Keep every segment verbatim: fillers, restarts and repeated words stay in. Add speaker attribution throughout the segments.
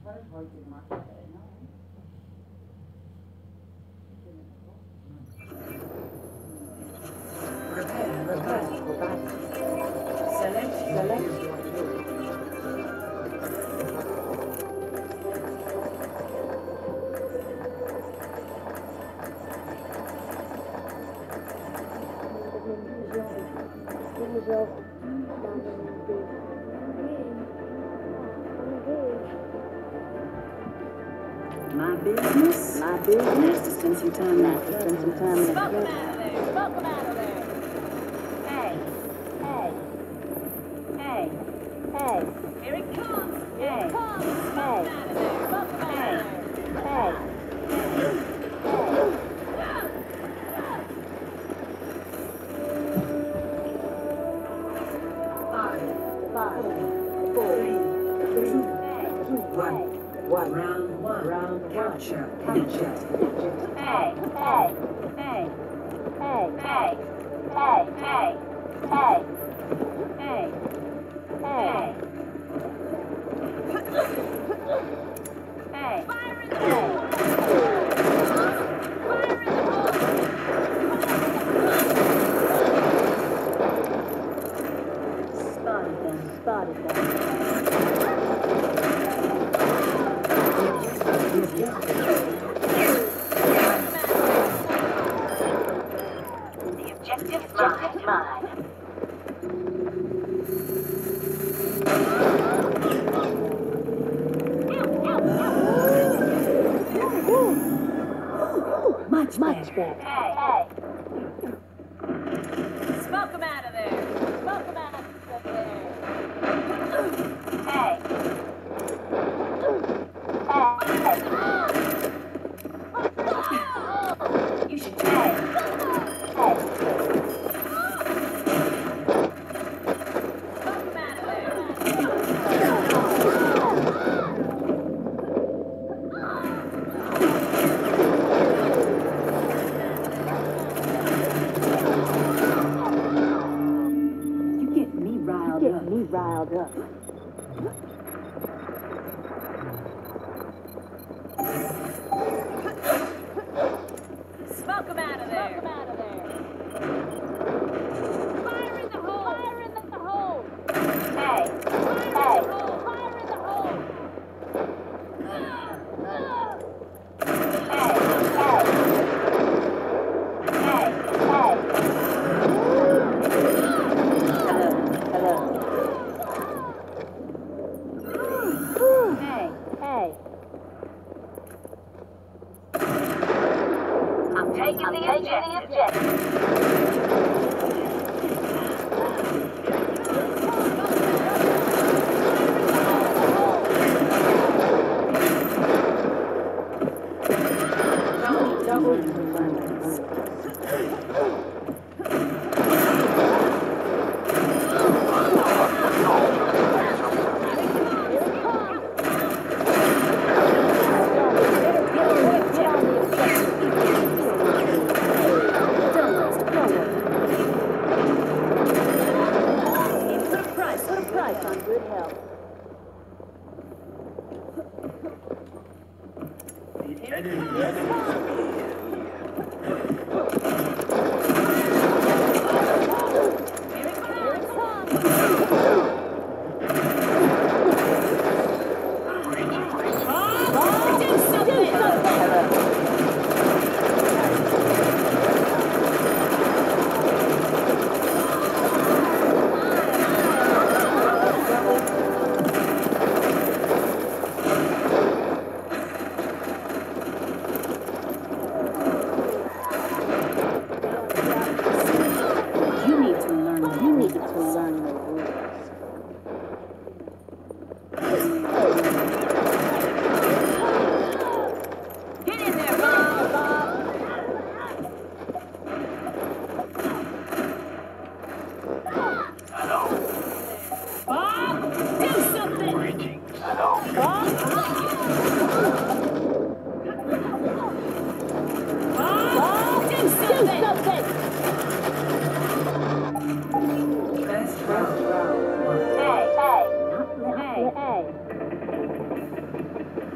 Speaker 1: Prepare, prepare. Select, select.
Speaker 2: My business, my business. Nice to spend some time, nice to spend some time.
Speaker 3: Smoke 'em out of there! Smoke 'em out of there! Hey, hey, hey, hey. Here it comes! Here it comes! Smoke 'em out of there! Smoke 'em out of there! Hey, hey.
Speaker 1: Five, five, four, three, two, one. One. Round one. Round one. Capture. Capture.
Speaker 3: Hey, hey, hey, hey, hey, hey, hey, hey, hey, hey. Hey. Fire in the hole! Fire in the hole!
Speaker 2: Spotted them, spotted them.
Speaker 3: The objective is mine. mine.
Speaker 2: Much, much better.
Speaker 3: Hey, hey. Smoke 'em out of there. Smoke 'em out of there. Hey. Hey. You should try. Hey. Smoke 'em out of there.
Speaker 2: You get me riled
Speaker 4: Get
Speaker 2: up.
Speaker 4: me riled up.
Speaker 3: Smoke 'em out of there. Smoke 'em out of there. Fire in the hole. Fire in the hole. Hey. Fire in the hole. Fire in the hole. Hey. Hey. Hey.
Speaker 2: Hello, hello.
Speaker 3: Hey. Hey. I'm taking I'm the taking objective. The objective.
Speaker 2: Double.
Speaker 4: Put a price on good health.
Speaker 2: You need to learn.
Speaker 4: You need to learn the rules.
Speaker 3: Get in there, Bob. Bob, do something. Bob. Bob, do something.
Speaker 1: Best round. Round one.
Speaker 3: Hey, hey,
Speaker 2: Not left.
Speaker 3: hey, hey.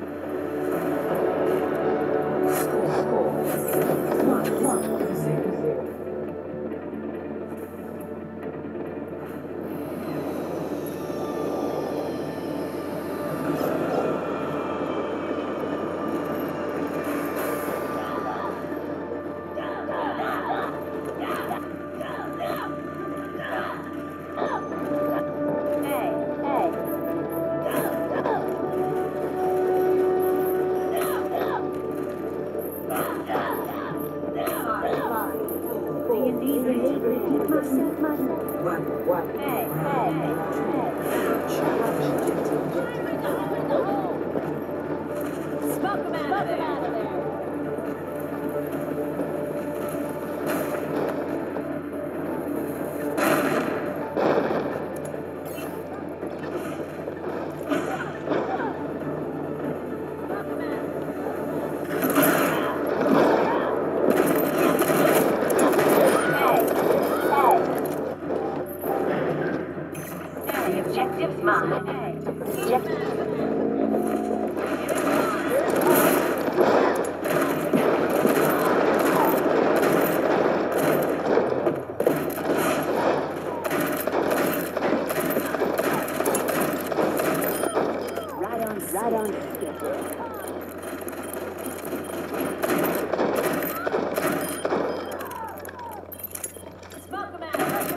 Speaker 3: Hey, hey, hey. Smoke 'em out of there. Objective's mine. Objective.
Speaker 2: Right on, right on.
Speaker 3: Smoke 'em out.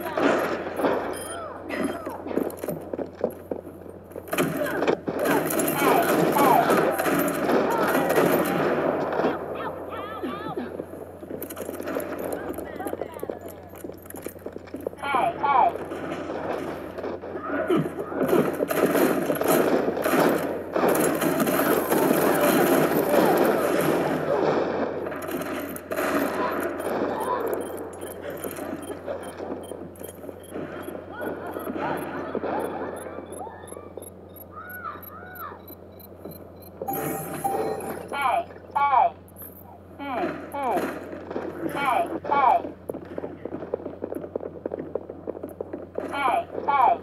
Speaker 3: Hey, hey. Hey, hey. Hey, hey. Hey, hey. Hey, hey.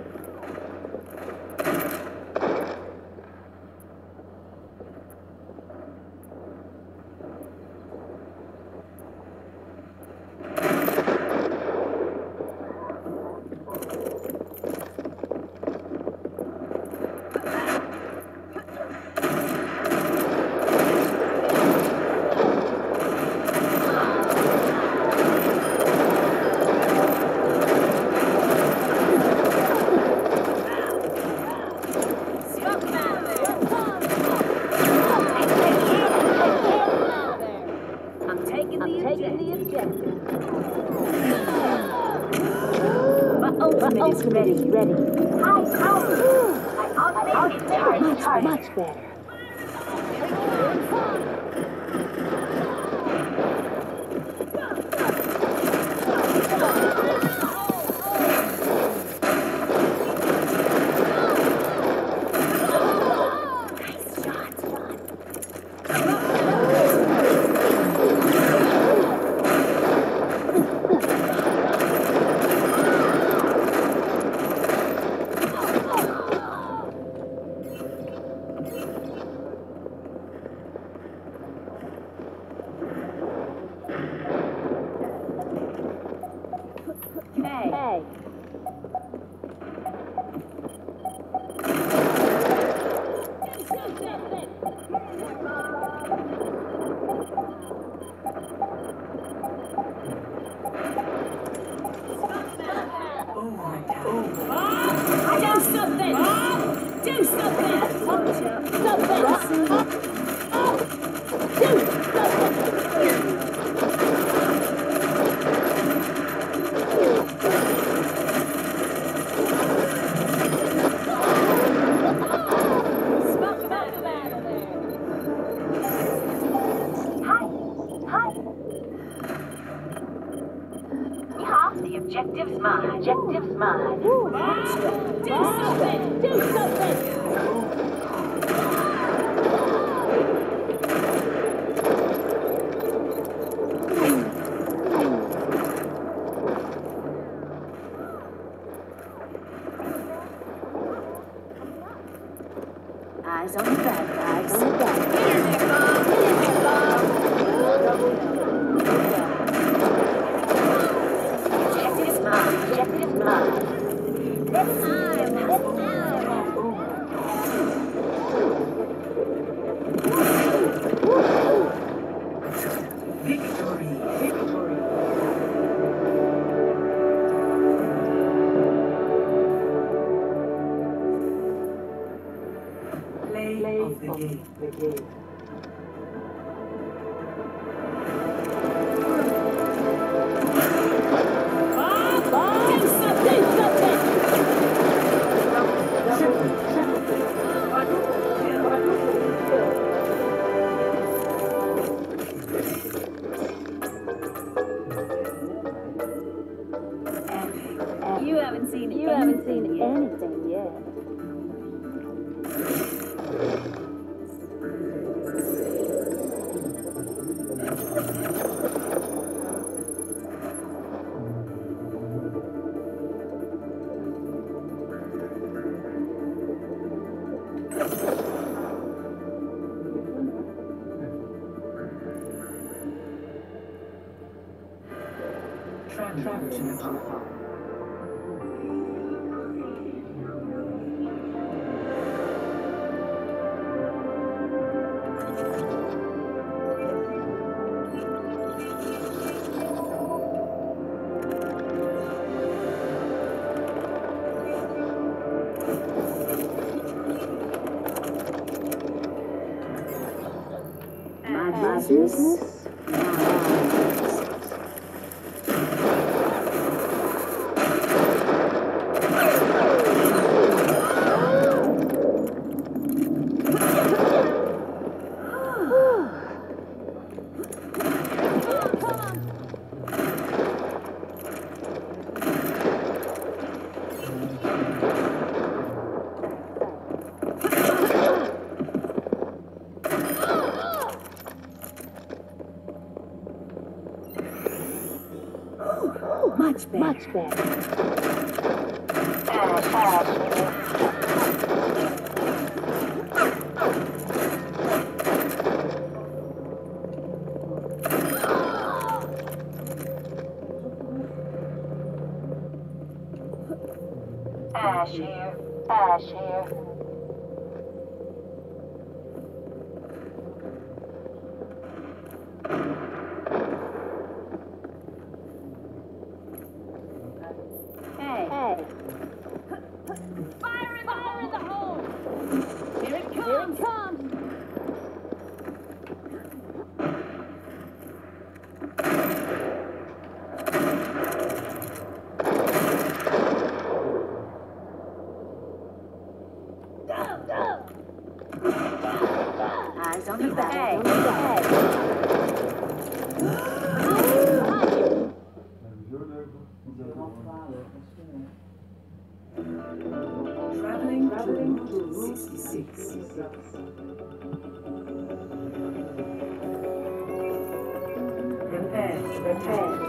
Speaker 3: I'm taking the objective. My ultimate is ready.
Speaker 2: ready.
Speaker 3: Hi, hi. My ultimate is
Speaker 2: Much,
Speaker 3: charged.
Speaker 2: much better.
Speaker 3: Hey, hey. Do something! Do something! Something! Do Smoke 'em out of there! Hi! Hi! Yeehaw! The objective's mine. Objective's mine. Do something! Do something! Eyes on the bag, eyes on the bag. Get in there, Bob! Get in there, Bob! Objective is mine. Objective is mine. This time, this time.
Speaker 1: Victory! Victory! Play of the game. The game.
Speaker 3: Bob! Bob! Do something! Do something!
Speaker 1: Clapperton Park.
Speaker 2: My business. Much better. Much better.
Speaker 3: Ash here. Ash here. Hey.
Speaker 4: Hey.
Speaker 3: Fire in the hole! In the hole! Here it comes!
Speaker 4: Here it comes.
Speaker 2: Eyes on the back.
Speaker 3: Hey.
Speaker 2: On the back.
Speaker 1: Traveling to Route sixty-six. Prepare, prepare.